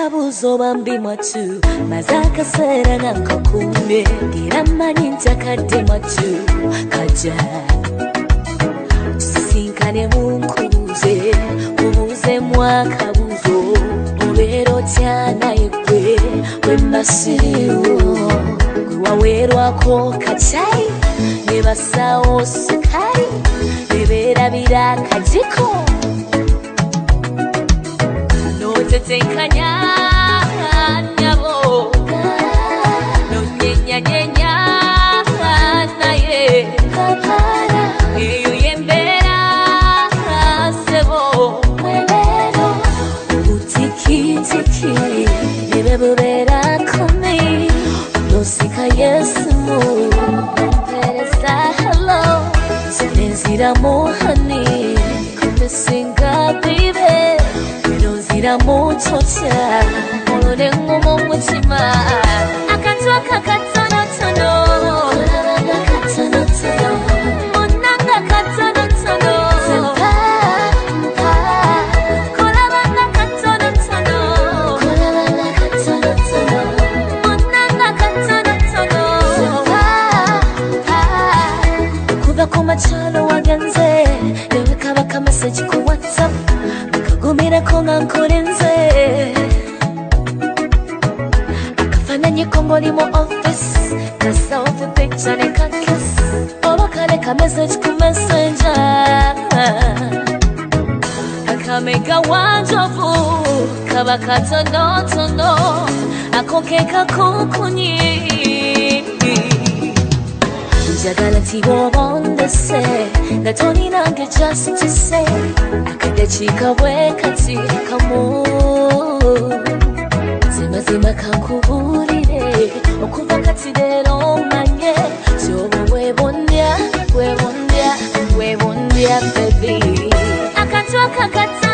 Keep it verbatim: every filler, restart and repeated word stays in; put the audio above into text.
kabuzo bambi mwatu mazaka seranga nkakumye giramani ntakadde mwatu kaja sisinkane munkubuze ubuze mwakabuzo obero tyana ekwe wembasiriwo gwewawerwako kachai nebasawo sukari neberabira kajiko notetenkanya nyabo nonyenya nyenya naye kapara iyo yembera sebo mwelero utiki tiki nebebera kumi nosika yesimu peresa hello sinzira mohani kumesinga baby nozira muchocha olole ngomo mutima akatwa kakatono tono olanga katono tono monanga katono tono sempa mpa kolabanga katono tono kolabanga katono tono monanga katono tono sempa mpa kuba kumachalo waganze ewe kabaka message ku WhatsApp gumira konga nkurinze akafananye kongoli mu office ka selfie picture ne ka kiss obakale ka message ku messenger akamega wanjovu kaba katono tono akokeka kukunyi njagala tibobondese gatoni nange just to say akadachika bwekati kamu zimazima kankuburire okuva kati lero manye kyobo webondya webondya webondya baby akatwa kakata